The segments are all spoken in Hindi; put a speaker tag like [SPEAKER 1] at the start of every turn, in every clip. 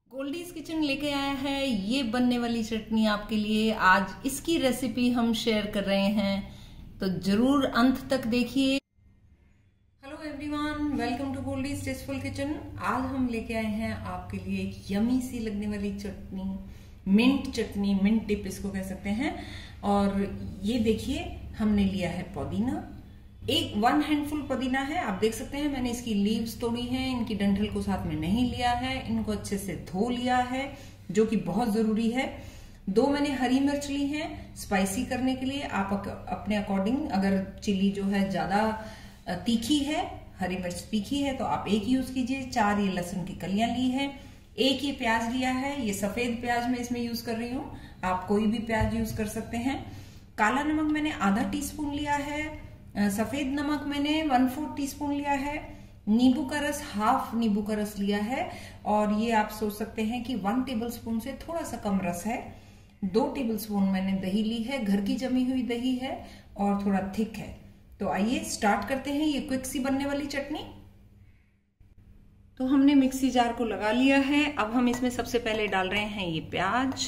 [SPEAKER 1] गोल्डीज किचन लेके आया है ये बनने वाली चटनी आपके लिए। आज इसकी रेसिपी हम शेयर कर रहे हैं, तो जरूर अंत तक देखिए। Hello everyone, welcome to Goldie's tasteful kitchen. आज हम लेके आए हैं आपके लिए एक यमी सी लगने वाली चटनी, मिंट चटनी, मिंट डिप इसको कह सकते हैं। और ये देखिए, हमने लिया है पुदीना, वन हैंडफुल पुदीना है। आप देख सकते हैं मैंने इसकी लीव्स तोड़ी हैं, इनकी डंठल को साथ में नहीं लिया है, इनको अच्छे से धो लिया है, जो कि बहुत जरूरी है। 2 मैंने हरी मिर्च ली हैं स्पाइसी करने के लिए। आप अपने अकॉर्डिंग, अगर चिली जो है ज्यादा तीखी है, हरी मिर्च तीखी है, तो आप 1 यूज कीजिए। 4 ये लहसुन की कलियां ली है। 1 ये प्याज लिया है, ये सफेद प्याज मैं इसमें यूज कर रही हूँ, आप कोई भी प्याज यूज कर सकते हैं। काला नमक मैंने आधा टीस्पून लिया है। सफेद नमक मैंने 1/4 टीस्पून लिया है। नींबू का रस, हाफ नींबू का रस लिया है। और ये आप सोच सकते हैं कि 1 टेबलस्पून से थोड़ा सा कम रस है। 2 टेबलस्पून मैंने दही ली है, घर की जमी हुई दही है और थोड़ा थिक है। तो आइए स्टार्ट करते हैं ये क्विक सी बनने वाली चटनी। तो हमने मिक्सी जार को लगा लिया है। अब हम इसमें सबसे पहले डाल रहे हैं ये प्याज,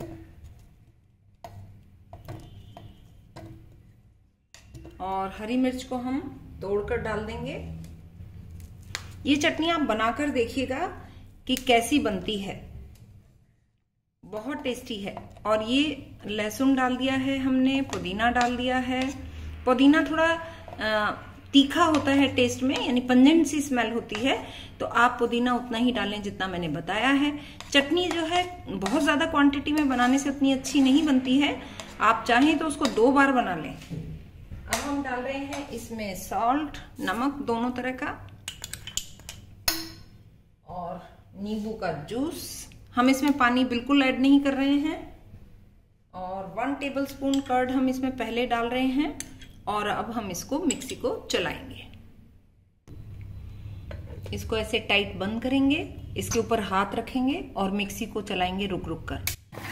[SPEAKER 1] और हरी मिर्च को हम तोड़कर डाल देंगे। ये चटनी आप बनाकर देखिएगा कि कैसी बनती है, बहुत टेस्टी है। और ये लहसुन डाल दिया है हमने, पुदीना डाल दिया है। पुदीना थोड़ा तीखा होता है टेस्ट में, यानी पंजेंट सी स्मेल होती है, तो आप पुदीना उतना ही डालें जितना मैंने बताया है। चटनी जो है बहुत ज्यादा क्वांटिटी में बनाने से उतनी अच्छी नहीं बनती है, आप चाहें तो उसको 2 बार बना लें। अब हम डाल रहे हैं इसमें सॉल्ट, नमक दोनों तरह का, और नींबू का जूस। हम इसमें पानी बिल्कुल ऐड नहीं कर रहे हैं। और 1 टेबलस्पून कर्ड हम इसमें पहले डाल रहे हैं। और अब हम इसको मिक्सी को चलाएंगे। इसको ऐसे टाइट बंद करेंगे, इसके ऊपर हाथ रखेंगे और मिक्सी को चलाएंगे रुक रुक कर।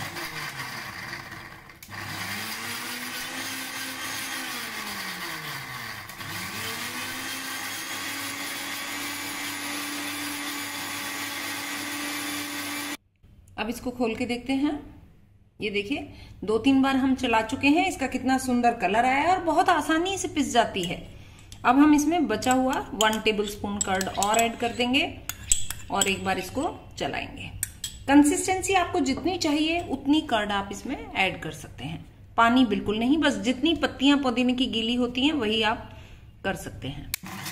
[SPEAKER 1] अब इसको खोल के देखते हैं। ये देखिए, 2-3 बार हम चला चुके हैं। इसका कितना सुंदर कलर आया है और बहुत आसानी से पिस जाती है। अब हम इसमें बचा हुआ 1 टेबलस्पून कर्ड और ऐड कर देंगे और एक बार इसको चलाएंगे। कंसिस्टेंसी आपको जितनी चाहिए उतनी कर्ड आप इसमें ऐड कर सकते हैं, पानी बिल्कुल नहीं, बस जितनी पत्तियां पुदीने की गीली होती हैं वही आप कर सकते हैं।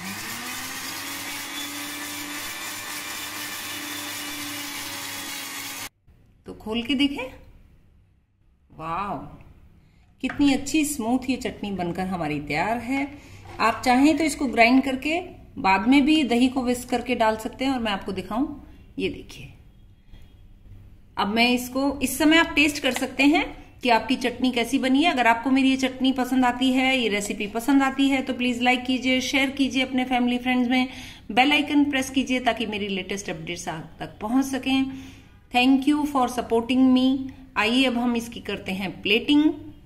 [SPEAKER 1] तो खोल के देखें, वाह कितनी अच्छी स्मूथ ये चटनी बनकर हमारी तैयार है। आप चाहें तो इसको ग्राइंड करके बाद में भी दही को विस्क करके डाल सकते हैं। और मैं आपको दिखाऊं, ये देखिए। अब मैं इसको, इस समय आप टेस्ट कर सकते हैं कि आपकी चटनी कैसी बनी है। अगर आपको मेरी ये चटनी पसंद आती है, ये रेसिपी पसंद आती है, तो प्लीज लाइक कीजिए, शेयर कीजिए अपने फैमिली फ्रेंड्स में, बेल आइकन प्रेस कीजिए ताकि मेरी लेटेस्ट अपडेट्स आप तक पहुंच सकें। Thank you for supporting me. आइए अब हम इसकी करते हैं प्लेटिंग।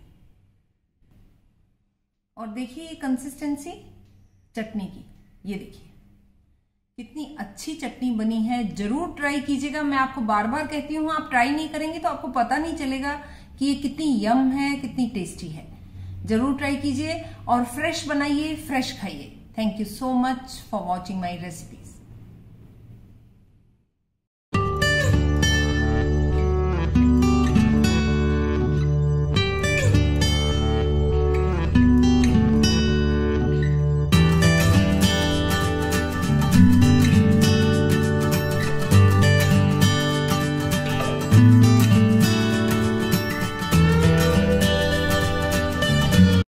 [SPEAKER 1] और देखिए ये कंसिस्टेंसी चटनी की, ये देखिए कितनी अच्छी चटनी बनी है। जरूर ट्राई कीजिएगा। मैं आपको बार बार कहती हूँ, आप ट्राई नहीं करेंगे तो आपको पता नहीं चलेगा कि ये कितनी यम है, कितनी टेस्टी है। जरूर ट्राई कीजिए और फ्रेश बनाइए, फ्रेश खाइए। Thank you so much for watching my recipes.